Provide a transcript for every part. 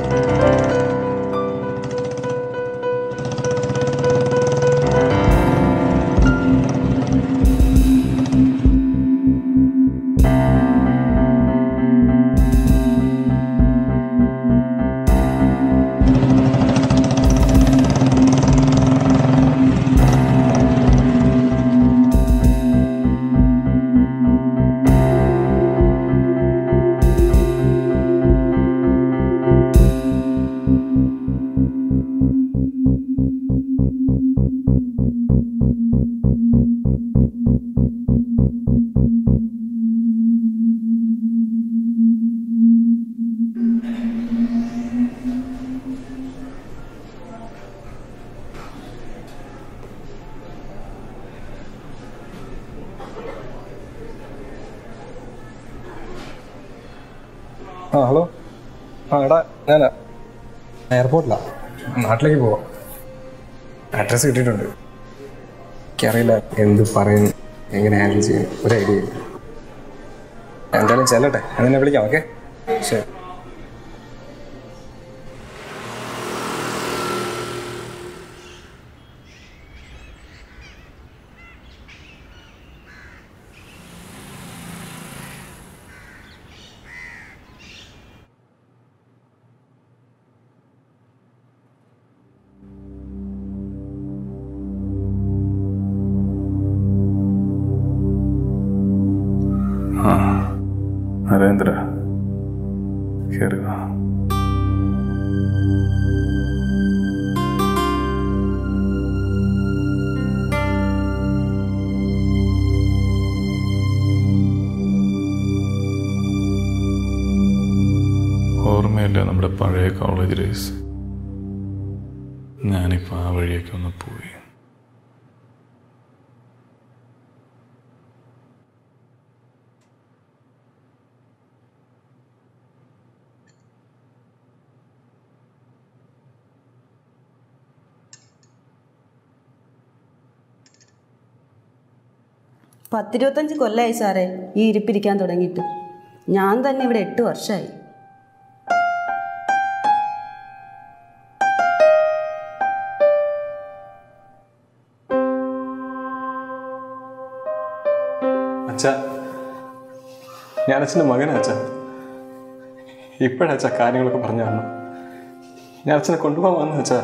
Hello. എടാ ഞാനാ എയർപോർട്ടിലാണ്, നാട്ടിലേക്ക് പോവാം. അഡ്രസ്സ് കിട്ടിയിട്ടുണ്ട്. എനിക്കറിയില്ല എന്ത് പറയും, എങ്ങനെ ഹാൻഡിൽ ചെയ്യും, ഒരു ഐഡിയ ഇല്ല. എന്തായാലും ചെല്ലട്ടെ, എന്നെ വിളിക്കാം. ഓക്കെ, ശരി. നരേന്ദ്ര, കയറി വാ. ഓർമ്മയില്ല നമ്മുടെ പഴയ കോളേജ് ഡേയ്സ്? ഞാനിപ്പോൾ ആ വഴിയൊക്കെ ഒന്ന് പോയി. പത്തിരുപത്തഞ്ച് കൊല്ലമായി സാറേ ഈ ഇരിപ്പിരിക്കാൻ തുടങ്ങിയിട്ട്. ഞാൻ തന്നെ ഇവിടെ 8 വർഷമായി. അച്ഛാ, ഞാൻ അച്ഛൻ്റെ മകനാ അച്ഛാ. ഇപ്പോഴച്ഛാ കാര്യങ്ങളൊക്കെ പറഞ്ഞു തന്നു. ഞാൻ അച്ഛനെ കൊണ്ടുപോകാൻ വന്നു അച്ഛാ.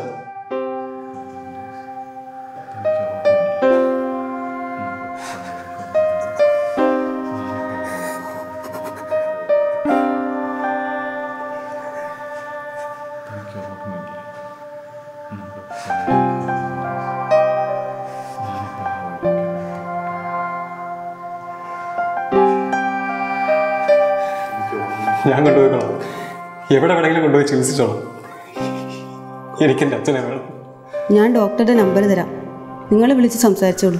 ഞാൻ കൊണ്ടുപോയിക്കോളാം, എവിടെ വേണമെങ്കിലും കൊണ്ടുപോയി ചികിത്സിച്ചോളാം. എനിക്കെൻ്റെ അച്ഛനെ വേണം. ഞാൻ ഡോക്ടറുടെ നമ്പർ തരാം, നിങ്ങൾ വിളിച്ച് സംസാരിച്ചോളൂ.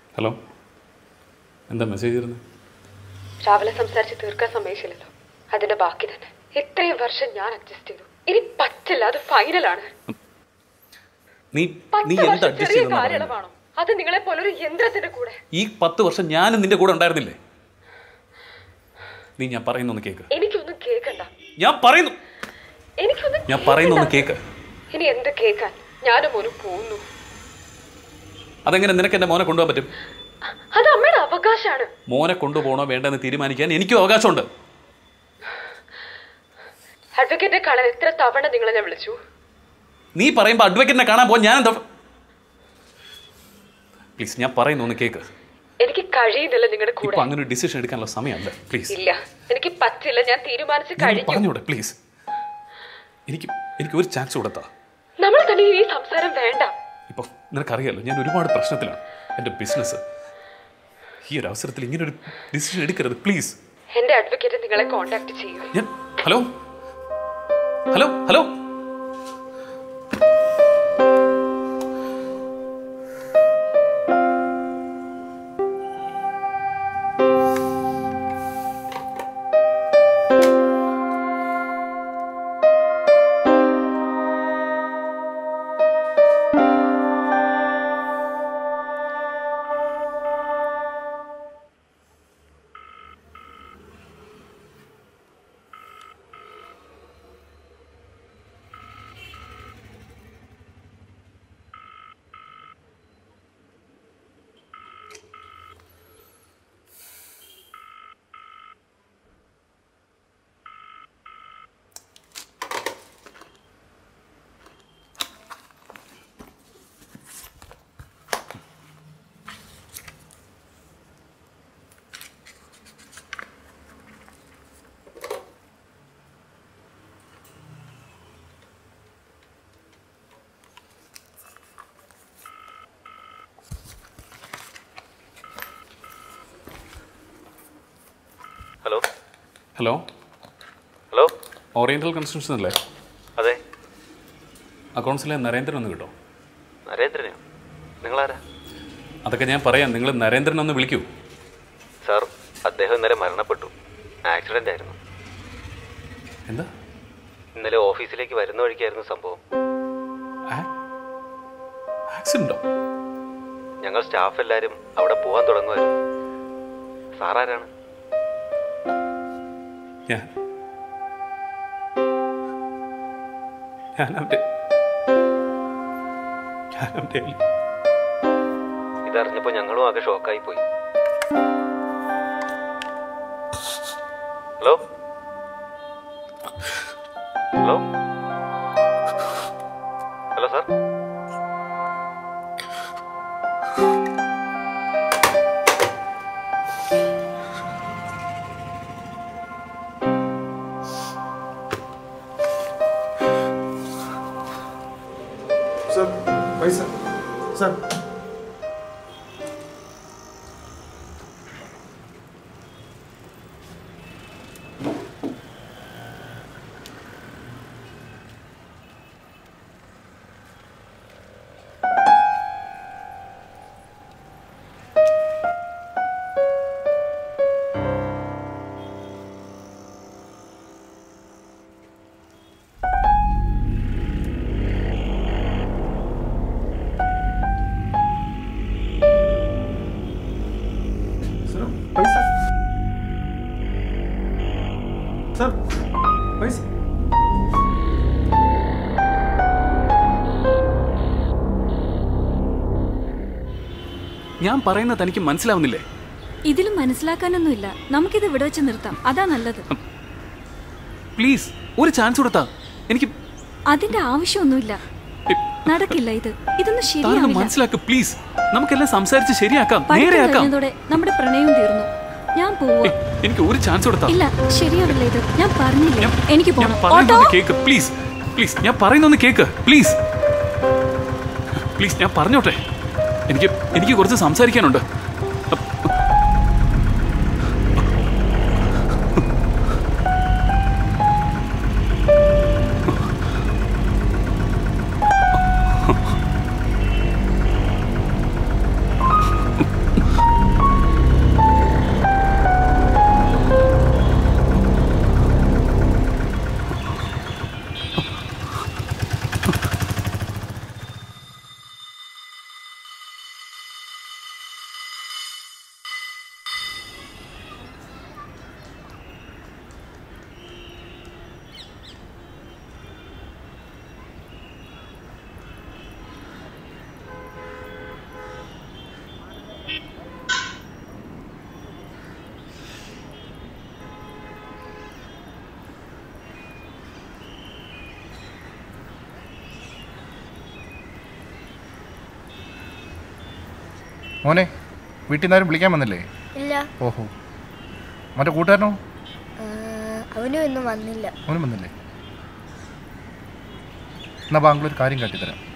ഹലോ, എന്താ മെസ്സേജ് ഇരുന്നത്? രാവിലെ സംസാരിച്ച് തീർക്കാൻ സമ്മതിച്ചില്ലല്ലോ, അതിന്റെ ബാക്കി തന്നെ. ഇത്രയും വർഷം ഞാൻ അഡ്ജസ്റ്റ് ചെയ്തു, ഇനി പറ്റില്ല, അത് ഫൈനലാണ്. നീ എന്ത് അഡ്ജസ്റ്റ് ചെയ്തെന്നാണോ? അത് നിങ്ങളെ പോലൊരു യന്ത്രത്തിന്റെ കൂടെ. ഈ 10 വർഷം ഞാനും നിന്റെ കൂടെ ഉണ്ടായിരുന്നില്ലേ? നീ ഞാൻ പറയുന്നൊന്ന് കേക്ക്. എനിക്കൊന്നും കേൾക്കണ്ട. ഞാൻ പറയുന്നൊന്ന് കേക്ക്. ഇനി എന്ത് കേൾക്കാൻ? ഞാനും മോനും പോകുന്നു. അതെങ്ങനെ നിനക്ക് എന്റെ മോനെ കൊണ്ടുപോകാൻ പറ്റും? അത് അമ്മയുടെ അവകാശമാണ്. മോനെ കൊണ്ടുപോകണോ വേണ്ടെന്ന് തീരുമാനിക്കാൻ എനിക്കും അവകാശമുണ്ട്. അഡ്വക്കേറ്റിനെ കാണാൻ എത്ര തവണ നിങ്ങളെ ഞാൻ വിളിച്ചു? നീ പറയുമ്പോ അഡ്വക്കേറ്റിനെ കാണാൻ പോകാൻ ഞാൻ എന്താ? പ്ലീസ്, ഞാൻ പറയുന്നൊന്ന് കേക്ക്. എനിക്ക് കഴിയുന്നില്ല നിങ്ങളുടെ കൂടെ. അങ്ങനെ ഒരു ഡിസിഷൻ എടുക്കാനുള്ള സമയമല്ല. പ്ലീസ്. ഇല്ല, എനിക്ക് പറ്റില്ല. ഞാൻ തീരുമാനിച്ച് കഴിഞ്ഞു. പറഞ്ഞൂടെ പ്ലീസ്? എനിക്ക് ഒരു ചാൻസ് കൊടുത്താ. നമ്മൾ തന്നെ ഈ സംസാരം വേണ്ട. ഇപ്പൊ നിനക്കറിയാലോ, ഞാൻ ഒരുപാട് പ്രശ്നത്തിലാണ്. എന്റെ ബിസിനസ്. ഈ ഒരു അവസരത്തിൽ ഇങ്ങനെ ഒരു ഡിസിഷൻ എടുക്കരുത് പ്ലീസ്. എന്റെ അഡ്വക്കേറ്റ് നിങ്ങളെ കോൺടാക്ട് ചെയ്യൂ. Hello hello hello hello hello hello oriental construction അല്ലേ? അതെ. അക്കൗണ്ട്സിലെ നരേന്ദ്രൻ ഒന്ന് കിട്ടോ? നരേന്ദ്രനെയോ? നിങ്ങളാരാ? അതൊക്കെ ഞാൻ പറയാം. നിങ്ങൾ നരേന്ദ്രൻ ഒന്ന് വിളിക്കൂ. സാർ, അദ്ദേഹം ഇന്നലെ മരണപ്പെട്ടു. ആക്സിഡന്റ് ആയിരുന്നു. എന്താ? ഇന്നലെ ഓഫീസിലേക്ക് വരുന്ന വഴിക്കായിരുന്നു സംഭവം. ആക്സിഡന്റോ? ഞങ്ങൾ സ്റ്റാഫ് എല്ലാവരും അവിടെ പോകാൻ തുടങ്ങുമായിരുന്നു. സാറാരാണ്? ഇതറിഞ്ഞപ്പോ ഞങ്ങളും ആകെ ഷോക്കായി പോയി. Hello hello hello sir. പൈസ സാർ. സാർ പൈസ. ഞാൻ പറയുന്നത് തനിക്ക് മനസ്സിലാവുന്നില്ലേ? ഇതിലും മനസ്സിലാക്കാനൊന്നുമില്ല. നമുക്കിത് ഇവിടെ വെച്ച് നിർത്താം, അതാ നല്ലത്. പ്ലീസ്, ഒരു ചാൻസ് കൊടുത്താ. എനിക്ക് അതിന്റെ ആവശ്യമൊന്നുമില്ല. നടക്കില്ല. ഇതൊന്നും ശരിയാവില്ല. മനസ്സിലാക്ക് പ്ലീസ്. നമുക്കെല്ലാം സംസാരിച്ച് ശരിയാക്കാം, പഠിത്തം നേരെയാക്കാം. കഴിഞ്ഞതോടെ നമ്മുടെ പ്രണയം തീർന്നു. ഞാൻ പോവാ. എനിക്ക് ഒരു ചാൻസ് കൊടുത്താ. ഇല്ല, ശരിയാവില്ല ഇത്. ഞാൻ പറഞ്ഞില്ലേ, എനിക്ക് പോണം. Cake please. പ്ലീസ്, ഞാൻ പറയുന്നൊന്ന് കേക്ക് പ്ലീസ്. പ്ലീസ്, ഞാൻ പറഞ്ഞോട്ടെ. എനിക്ക് കുറച്ച് സംസാരിക്കാനുണ്ട്. മോനെ വീട്ടിൽ നിന്നാരും വിളിക്കാൻ വന്നില്ലേ? ഇല്ല. ഓഹോ, മറ്റേ കൂട്ടുകാരനോ? അവനും ഒന്നും വന്നില്ല. അവനും വന്നില്ലേ? എന്നാൽ ബാംഗ്ലൂർ കാര്യം കാട്ടിത്തരാം.